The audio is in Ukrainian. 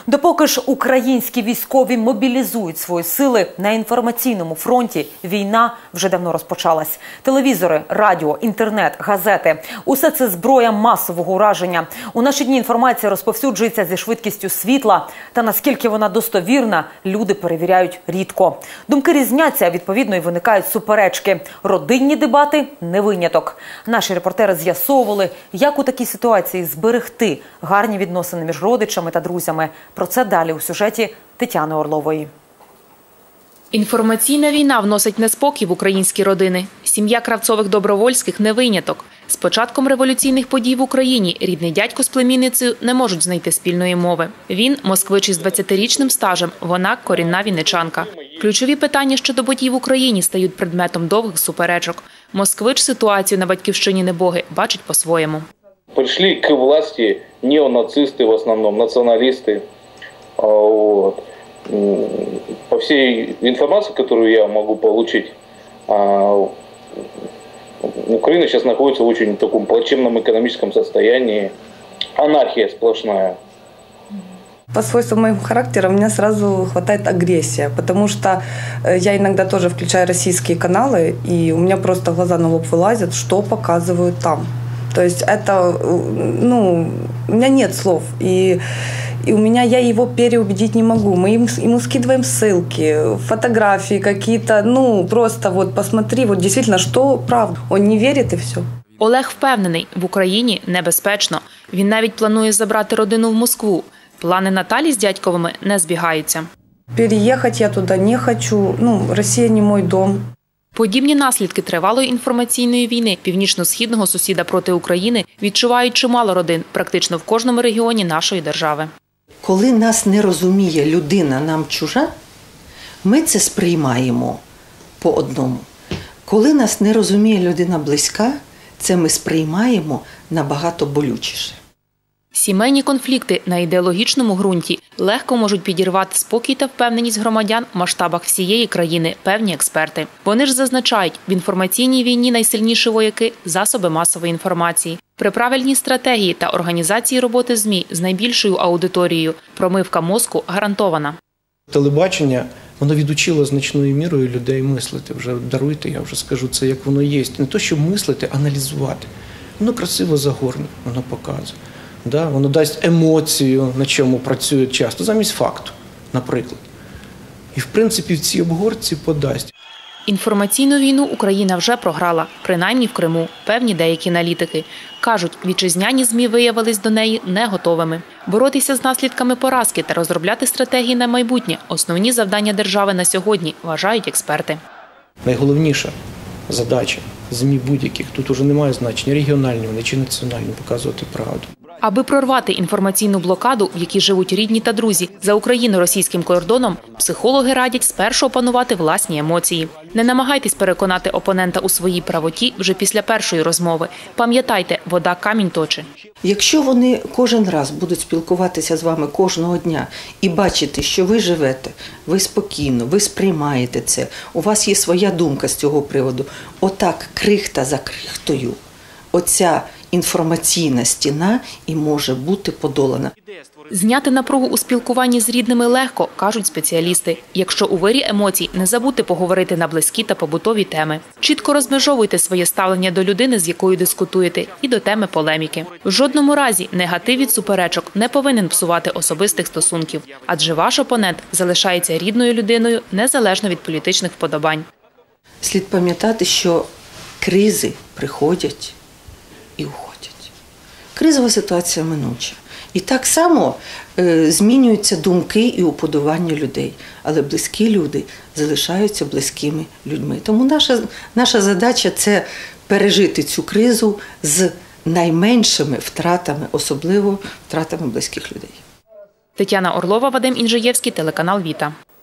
Допоки ж українські військові мобілізують свої сили на інформаційному фронті, війна вже давно розпочалась. Телевізори, радіо, інтернет, газети – усе це зброя масового ураження. У наші дні інформація розповсюджується зі швидкістю світла. Та наскільки вона достовірна, люди перевіряють рідко. Думки різняться, відповідно, і виникають суперечки. Родинні дебати – не виняток. Наші репортери з'ясовували, як у такій ситуації зберегти гарні відносини між родичами та друзями. Про це далі у сюжеті Тетяни Орлової. Інформаційна війна вносить неспокій в українські родини. Сім'я Кравцових-Добровольських не виняток. З початком революційних подій в Україні рідний дядько з племінницею не можуть знайти спільної мови. Він – москвич із 20-річним стажем, вона – корінна вінничанка. Ключові питання щодо подій в Україні стають предметом довгих суперечок. Москвич ситуацію на батьківщині небоги бачить по-своєму. Пришли к власти неонацисты, в основном националисты. Вот. По всей информации, которую я могу получить, Украина сейчас находится в очень таком плачевном экономическом состоянии. Анархия сплошная. По свойствам моего характера у меня сразу хватает агрессия, потому что я иногда тоже включаю российские каналы, и у меня просто глаза на лоб вылазят, что показывают там. То есть это, у меня нет слов, и я его переубедить не могу. Мы ему скидываем ссылки, фотографии какие-то, просто вот посмотри, вот действительно, что правда. Он не верит и все. Олег впевнений, в Україні небезпечно. Він навіть планує забрати родину в Москву. Плани Наталі з дядьковими не збігаються. Переехать я туда не хочу, Россия не мой дом. Подібні наслідки тривалої інформаційної війни північно-східного сусіда проти України відчувають чимало родин практично в кожному регіоні нашої держави. Коли нас не розуміє людина нам чужа, ми це сприймаємо по-одному. Коли нас не розуміє людина близька, це ми сприймаємо набагато болючіше. Сімейні конфлікти на ідеологічному ґрунті легко можуть підірвати спокій та впевненість громадян в масштабах всієї країни, певні експерти. Вони ж зазначають, в інформаційній війні найсильніші вояки – засоби масової інформації. При правильній стратегії та організації роботи ЗМІ з найбільшою аудиторією промивка мозку гарантована. Телебачення, воно відучило значною мірою людей мислити. Вже даруйте, я вже скажу це, як воно є. Не то, щоб мислити, аналізувати. Воно красиво загорне, воно показує. Воно дасть емоцію, на чому працюють часто, замість факту, наприклад. І, в принципі, в цій обгорці подасть. Інформаційну війну Україна вже програла, принаймні в Криму, певні деякі аналітики. Кажуть, вітчизняні ЗМІ виявились до неї не готовими. Боротися з наслідками поразки та розробляти стратегії на майбутнє – основні завдання держави на сьогодні, вважають експерти. Найголовніша задача ЗМІ будь-яких, тут уже немає значення, регіональні вони чи національні, показувати правду. Аби прорвати інформаційну блокаду, в якій живуть рідні та друзі, за україно-російським кордоном, психологи радять спершу опанувати власні емоції. Не намагайтесь переконати опонента у своїй правоті вже після першої розмови. Пам'ятайте, вода камінь точить. Якщо вони кожен раз будуть спілкуватися з вами кожного дня і бачити, що ви живете, ви спокійно, ви сприймаєте це, у вас є своя думка з цього приводу, отак крихта за крихтою, оця інформаційна стіна і може бути подолана. Зняти напругу у спілкуванні з рідними легко, кажуть спеціалісти. Якщо у вирі емоцій, не забудьте поговорити на близькі та побутові теми. Чітко розмежовуйте своє ставлення до людини, з якою дискутуєте, і до теми полеміки. В жодному разі негатив від суперечок не повинен псувати особистих стосунків, адже ваш опонент залишається рідною людиною незалежно від політичних вподобань. Слід пам'ятати, що кризи приходять і уходять. Кризова ситуація минуча. І так само змінюються думки і уподобання людей. Але близькі люди залишаються близькими людьми. Тому наша задача – це пережити цю кризу з найменшими втратами, особливо втратами близьких людей. Тетяна Орлова, Вадим Інжиєвський, телеканал «Віта».